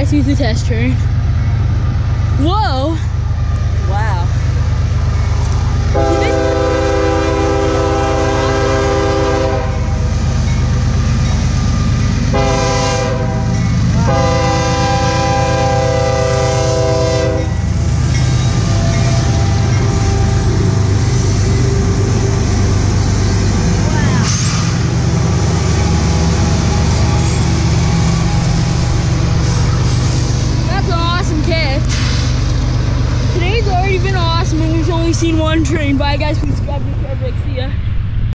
guys, here's the test train. Whoa! Wow. Today's already been awesome and we've only seen one train. Bye guys, please subscribe to See ya.